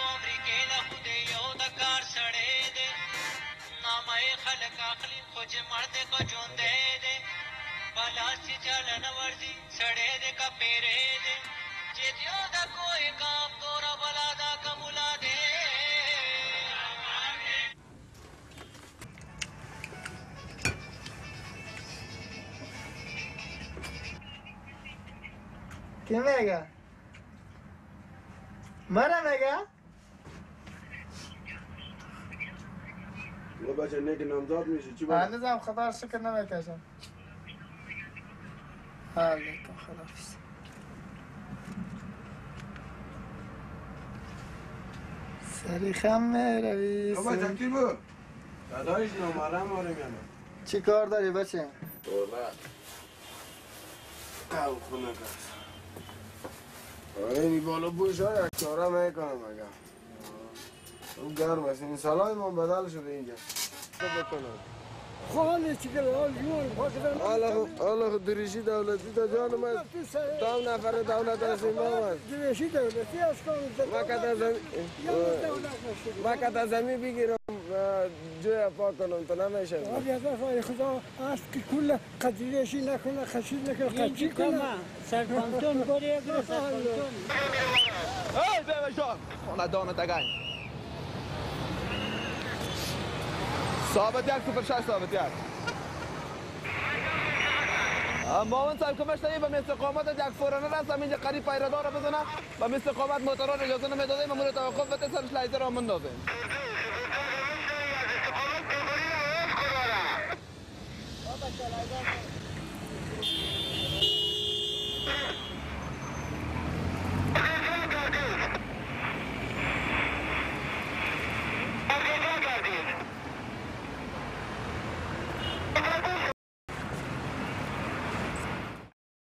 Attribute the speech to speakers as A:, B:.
A: امریکې له خودې یو د کار سړی دی نامه یې خلک اخلي خو چې مړ دی که ژوندی دی په لاس چې چاله نه ورځي سړی دی که پیری دی چې دیو د کوه کام توره بلا دا که ملا دی
B: کی میگه؟ مرا میگه؟
C: و بچه نیک نامزاد میشه چی باید؟
B: هنوزم خدا رو شکر نمیکشم علیکم خدافظ سری خم میروی
C: و بچه کی بود؟ دادایش نامرم آره میانه
B: چی کار داری بچه؟
C: دولت او خونه کس این بالا بوش ها یک چاره میکنم اگر اون گرم است این سالای ما بدل شده اینجا بکنم
D: خانه چی که
C: حالا خود دریشی دولتی تا جان من تا هم نفر دولت هستیم آمد
D: دریشی دولتی از
C: ما کتا زمین بگیرم جوی پاک کنم تو نمیشه
D: خدا است که کل قدریشی نکنه خشید نکنه قدری کنه
E: سرپانتون باری اگر سرپانتون
F: ای بیوشان خونه دانت اگین ثابت یک سوپر 6 ثابت یک ماون صاحب کمش دایی به استقامت یک فورانه رستم اینجا قریب پیردار بزنه و استقامت موتوران اجازه نمیدادیم ممور توقف بده سرش لایزر را مندازیم
E: بابا چلایزر